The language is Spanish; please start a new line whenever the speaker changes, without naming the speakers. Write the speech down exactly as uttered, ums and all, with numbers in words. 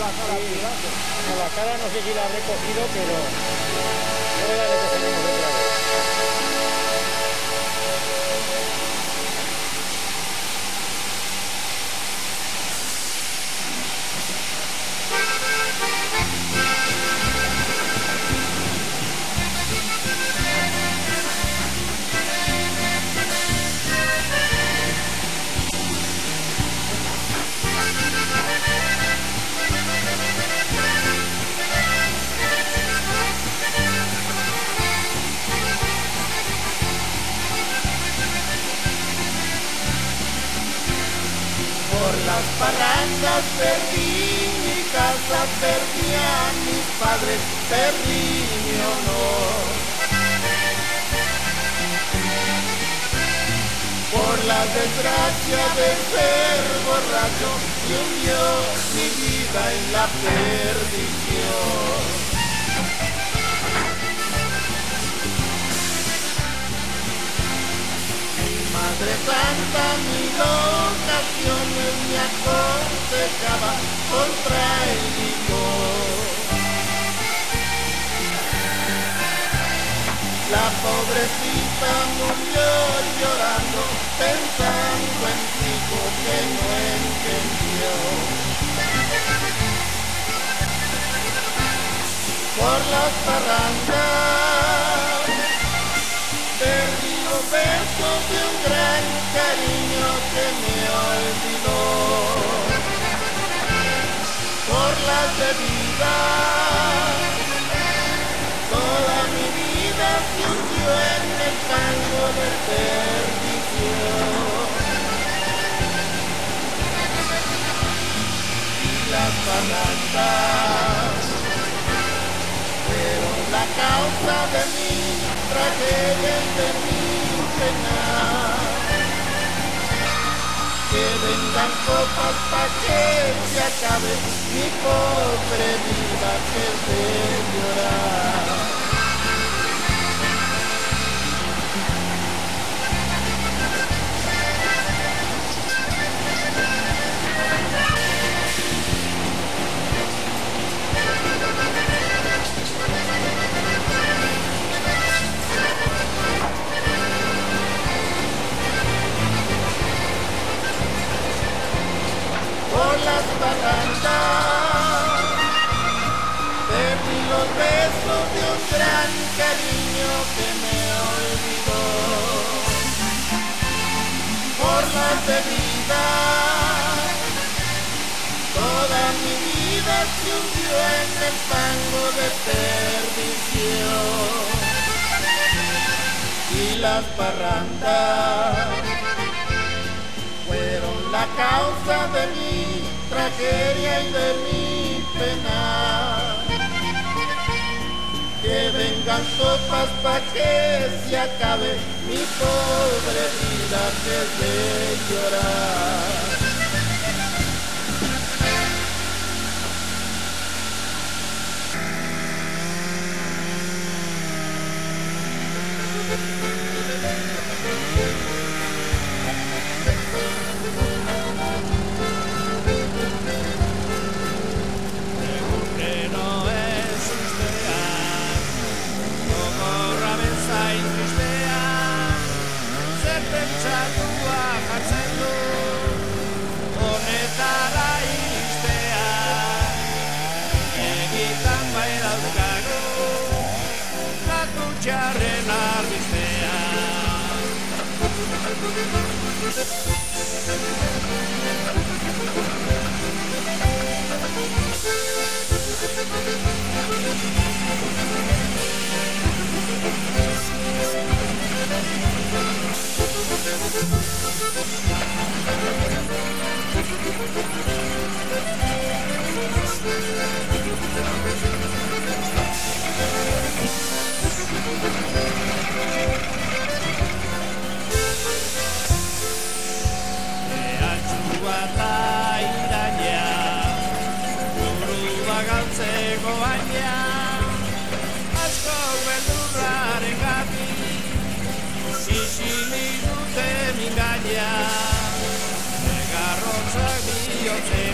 cara
Sí.
arriba.
No, la cara no sé si la habré cogido, pero ahora le cogeremos otra vez.
Por las parrandas perdí mi casa, perdí a mis padres, perdí mi honor. Por la desgracia de ser borracho, y hundió mi vida en la perdición. Madre Santa, mil ocasiones me aconsejaba contra el licor. La pobrecita murió llorando, pensando en su hijo que no entendió. Por las parrandas perdí los besos de un gran cariño que me olvidó. Por las bebidas, toda mi vida se hundió en el fango de perdición. Y las parrandas fueron la causa de mi tragedia y de mi pena. Que vengan copas pa' que se acabe mi pobre vida que es de llorar. Por las parrandas perdí los besos de un gran cariño que me olvidó. Por las bebidas, toda mi vida se hundió en el fango de perdición. Y las parrandas fueron la causa de mi tragedia y de mi pena. Que vengan copas pa' que se acabe mi pobre vida que es de llorar.
Txarren albistea. Eantxua eta iraina, burua galtzeko baina, asko beldurraren gati, zizili duten ingaina, negarrotzak bihotze